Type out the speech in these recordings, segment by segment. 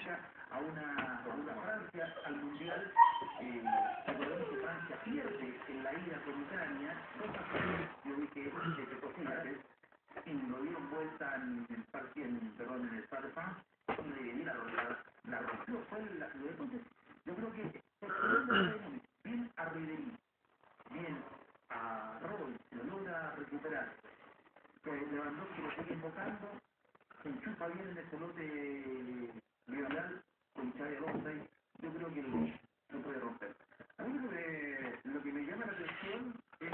clasifica a una Francia al Mundial. Recordemos que Francia pierde en la ida con Ucrania, 2-0, yo dije que posible, y lo dieron vuelta en el partido, perdón, en el Stade de France, y la rompió, entonces yo creo que bien a Ribery, bien a Robin, lo logra recuperar, Lewandowski lo sigue invocando, se enchufa bien en el pelote Lionel con Xavi Alonso, yo creo que lo puede romper. A mí lo que me llama la atención es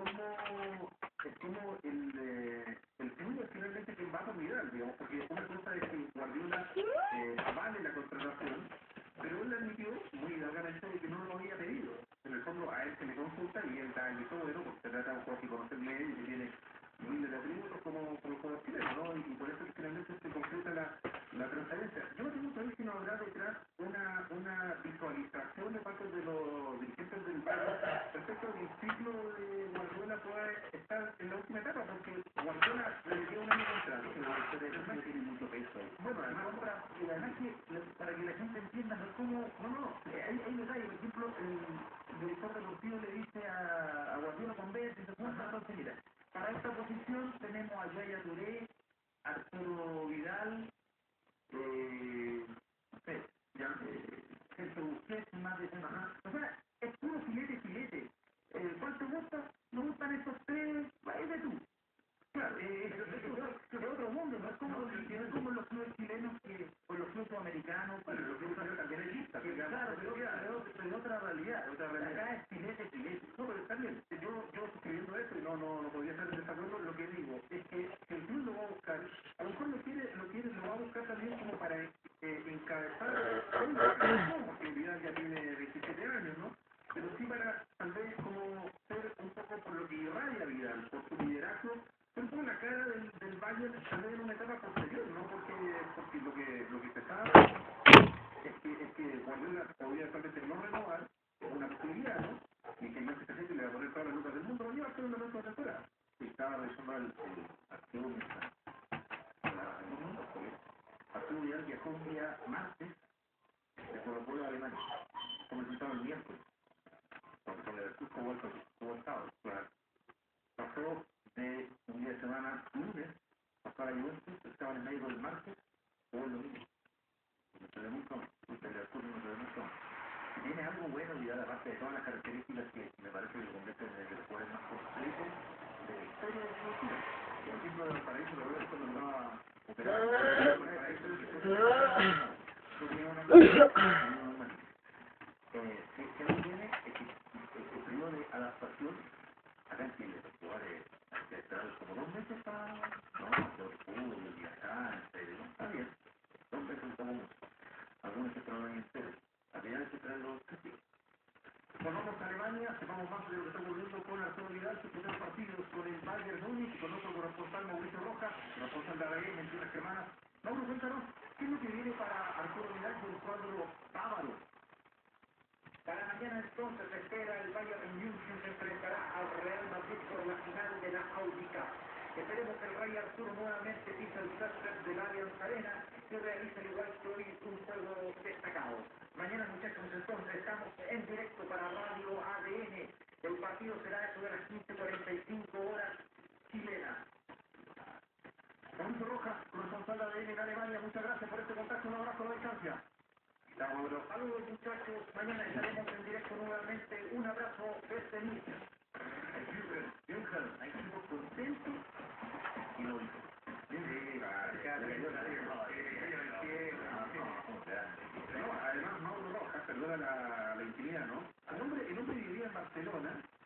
cómo el club es finalmente quien va a Vidal, digamos, porque una cosa es que Guardiola vale la contratación, pero él admitió muy largamente de que no lo había pedido. En el fondo a él se le consulta y él da el todo, ¿no? Porque se trata de un jugador que conoce el medio y que tiene miles de atributos como el jugador chileno, ¿no? Y por eso que finalmente se concreta la transferencia. Yo tengo que ver si no habrá detrás una visualización de parte de los dirigentes del Bayern respecto a que el ciclo de Guardiola pueda estar en la última etapa, porque Guardiola le dio un año de contrato, pero no tiene mucho peso. Bueno, además que para que la gente entienda, no es como, hay detalles, por ejemplo, el director deportivo le dice a Guardiola con B, dice, entonces mira, para esta posición tenemos a Yaya Touré, Arturo Vidal, no sé, Sergio Busquets, más de semana. O sea, es puro filete. ¿Cuál te gusta? Me gustan estos tres, váyate tú. Claro, es otro mundo, no es como los clubes chilenos o los clubes americanos, bueno, los clubes también existan, claro, pero otra realidad. Acá es filete. No, pero está bien, yo escribiendo esto y no podría estar en desacuerdo, lo que digo es que si el club lo va a buscar, a lo mejor lo va a buscar también como para encabezar porque Vidal ya tiene 27 años, ¿no? Pero sí para tal vez como ser un poco por lo que irradia Vidal, por su liderazgo, ser como la cara del Bayern tal vez en una etapa posterior, ¿no? Porque lo que se sabe es que Guardiola podría tal vez no renovar una posibilidad, ¿no? Y que Manchester City le va a poner todas las lucas del mundo, lo lleva a hacer una próxima temporada. Y estaba revisando el archivo Arturo Vidal viajó un día martes de Colo Colo a Alemania, comenzó el miércoles, porque con el curso hubo el sábado, pasó de un día de semana lunes, pasó a la Juventus, estaba en el medio del martes, o el domingo. Tiene algo bueno, Vidal, aparte de todas las características que me parece que lo convierten en el jugador más completo de la historia de su cultura. Por ejemplo, el Paraíso lo veo cuando estaba operado. Si algo tiene es que el periodo de adaptación acá en Chile, los jugadores esperaron como 2 meses para los fútbol, viajar, ¿no? Está bien, 2 meses como mucho. Algunos se esperaron enteros, a final se esperan los testigos. Volvamos a Alemania, sepamos más de lo que está ocurriendo con Arturo Vidal, sus primeros partidos con el Bayern Múnich, con nuestro corresponsal Mauricio Rojas, corresponsal de ADN en Tierras Germanas. Mauro, cuéntanos, ¿qué es lo que viene para Arturo Vidal con el cuadro bávaro? Para mañana entonces se espera el Bayern München se enfrentará al Real Madrid por la final de la Audi Cup. Esperemos que el Rey Arturo nuevamente pise el césped del Allianz Arena y realice al igual que hoy un juego destacado. Mañana, muchachos, entonces estamos en directo para Radio ADN. El partido será eso de las 15:45 horas chilenas. Mauricio Rojas, corresponsal de ADN en Alemania, muchas gracias por este contacto, un abrazo a la distancia. Saludos, muchachos, mañana estaremos en directo nuevamente, un abrazo desde München. Hay equipo contento y lo hizo. Además, Mauro Rojas, perdona la intimidad, ¿no? El hombre vivía en Barcelona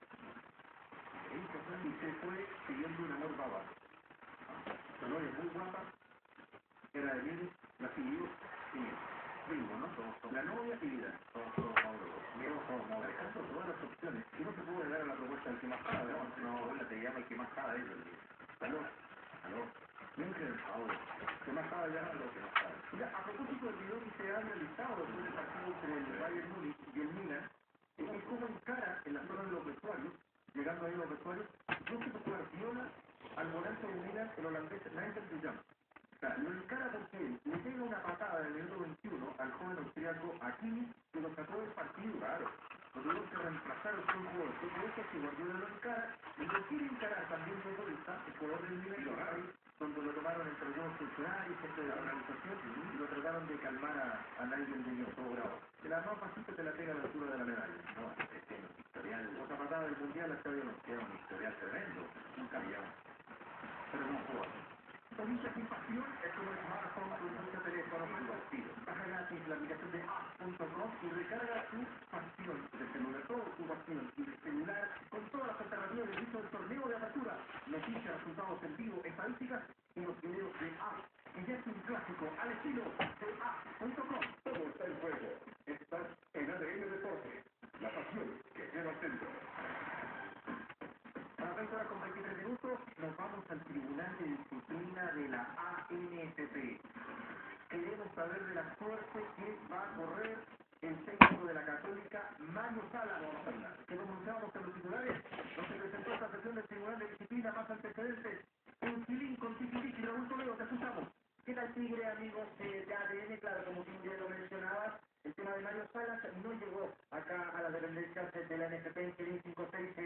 y se fue siguiendo un amor bávaro. Su novia es muy guapa, era de Múnich, la siguió primo, ¿no? La novia y vida. Todos Mauro. Alcanzó todas las opciones. Y no se pudo negar a la propuesta del que más paga, ¿no? No, te llama el que más paga, ¿Aló? München, Mauro. ¿Qué más paga ya? Lo que más paga. Mira, a propósito del video que se ha realizado después del partido entre el Bayern Múnich y el Milan, es como encara en la zona de los vestuarios, llegando ahí a los vestuarios, Josep Guardiola al volante del Milan, el holandés Nigel de Jong. sea, lo encara porque le pega una patada en el minuto 21 al joven austriaco Hakimi, que lo sacó del partido. Claro, lo tuvieron que reemplazar el jugador. Por eso es que Guardiola lo encara y lo quiere encarar también de vuelta el jugador del Milan, donde lo tomaron entre algunos funcionarios, gente de la organización, y lo trataron de calmar a Nigel Muñoz, todo bravo. De la más pasita te la pega a la altura de la medalla. No, es que el historial, otra patada del mundial hasta hoy no queda un historial tremendo. Nunca había, pero no jugó. Bonita pasión es como el smartphone con mucho teléfono divertido. Baja gratis la aplicación de app.com y recarga tu pasión de celular, todo tu pasión y de celular con todas las alternativas del uso del torneo de apertura, noticias, resultados en vivo, estadísticas y los videos de app. Y ya es un clásico al estilo de app.com. Todo está en juego. Estás en ADN Deportes, la pasión que lleva al centro. A las 20 horas con 23 minutos nos vamos al Tribunal de Disciplina de la ANFP. Queremos saber de la suerte que va a correr el técnico de la Católica, Mario Sala. Que como anunciábamos en los titulares, no se presentó esta sesión del Tribunal de Disciplina, más antecedentes. En Quilín con Tiki Raúl Toledo, te escuchamos. ¿Qué tal, Tigre, amigos de ADN? Claro, como tú bien lo mencionabas, el tema de Mario Salas no llegó acá a las dependencias de la NFP en Quilín 56.